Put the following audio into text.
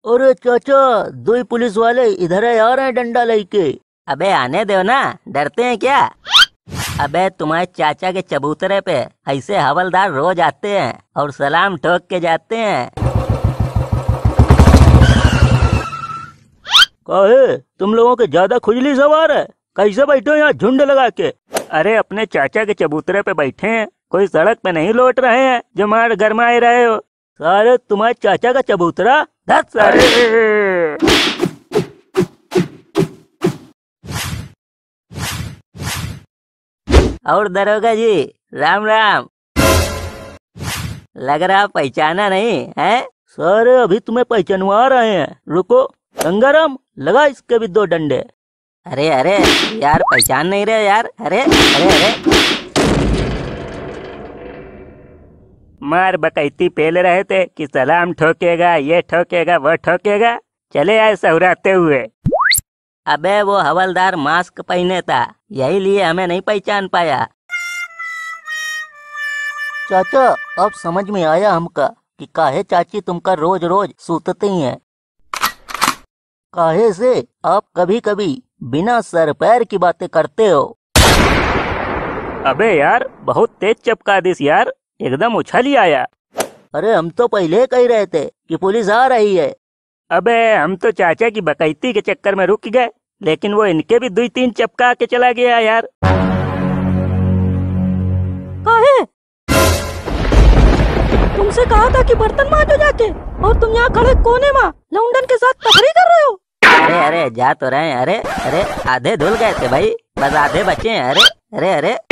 अरे चाचा, दो ही पुलिस वाले इधर है आ रहे हैं डंडा लेके। अबे आने दो ना, डरते हैं क्या? अबे तुम्हारे चाचा के चबूतरे पे ऐसे हवलदार रोज आते हैं और सलाम ठोक के जाते हैं। काहे तुम लोगों के ज्यादा खुजली सवार है? कैसे बैठे हो यहाँ झुंड लगा के? अरे अपने चाचा के चबूतरे पे बैठे हैं, कोई सड़क पे नहीं लौट रहे हैं जो मार गरमाए रहे हो। सारे तुम्हारे चाचा का चबूतरा धत सारे। और दरोगा जी राम राम। लग रहा पहचाना नहीं है। सारे अभी तुम्हें पहचानवा रहे हैं, रुको। गंगाराम लगा इसके भी दो डंडे। अरे अरे यार, पहचान नहीं रहे यार। अरे अरे अरे मार बकैती पेल रहे थे कि सलाम ठोकेगा, ये ठोकेगा, वो ठोकेगा, चले आए सहराते हुए। अबे वो हवलदार मास्क पहने था, यही लिए हमें नहीं पहचान पाया। चाचा अब समझ में आया हमका कि काहे चाची तुमका रोज रोज सूतते ही हैं। काहे से आप कभी कभी बिना सर पैर की बातें करते हो। अबे यार बहुत तेज चपका दिस यार, एकदम उछल ही आया। अरे हम तो पहले कह रहे थे कि पुलिस आ रही है। अबे हम तो चाचा की बकैती के चक्कर में रुक गए, लेकिन वो इनके भी 2-3 चपका के चला गया यार। काहे? तुमसे कहा था कि बर्तन मांजो जाके, और तुम यहाँ खड़े कोने में लौंडन के साथ तकरीर कर रहे हो। अरे अरे जा तो रहे हैं। अरे अरे आधे धुल गए थे भाई, बस आधे बचे हैं। अरे अरे अरे